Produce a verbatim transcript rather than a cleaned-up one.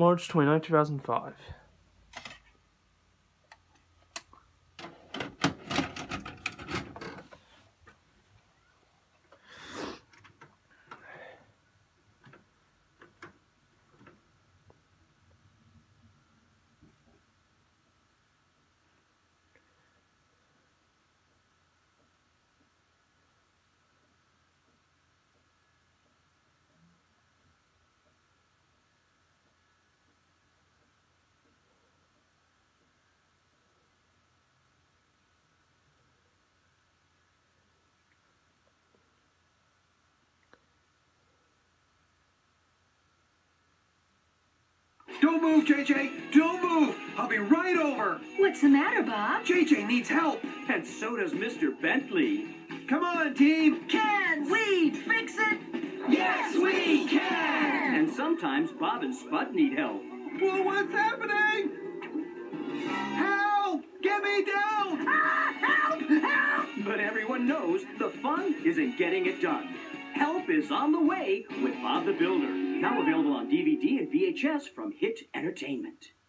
March twenty-ninth, two thousand five. Don't move, J J! Don't move! I'll be right over! What's the matter, Bob? J J needs help! And so does Mister Bentley. Come on, team! Can we fix it? Yes, we can! And sometimes Bob and Spud need help. Well, what's happening? Help! Get me down! Ah, help! Help! But everyone knows the fun is in getting it done. Help is on the way with Bob the Builder. Now available on D V D and V H S from Hit Entertainment.